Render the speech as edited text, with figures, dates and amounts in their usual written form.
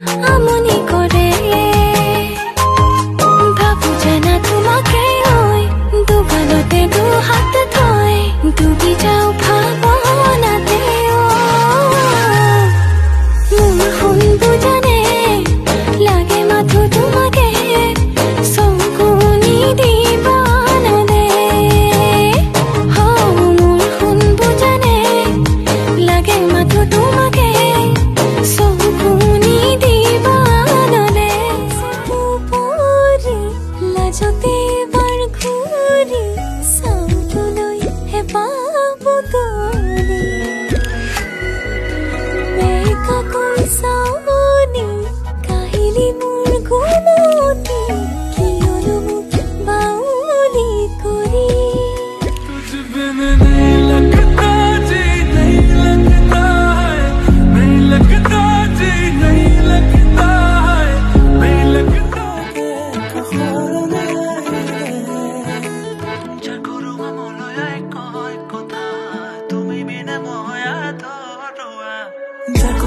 আমনি করে ভাবু জানা তোমাকে ওই দুগালতে দু হাত থই ডুবি যাও ভাবনাতে মোৰ শুনবো জানে লাগে মাথো তোমাকে চকুনি দিবা নাদে মোৰ শুনবো জানে লাগে মাথো তোমাকে চকুনি দিবা নাদে উপৰি লাজতে বাৰ ঘূৰি চাউলৈ হেঁপাহ বুটলি মেকাকৈ চাৱনি কাহিলি মোৰ গুণতি কিয়নো মোক বাউলি কৰি तुझ बिन नहीं लगता जी नहीं लगता है नहीं लगता जी नहीं लगता है नहीं लगता चकुरुआ मोलया एक কথা তুমি বিনে ময়া ধরুয়া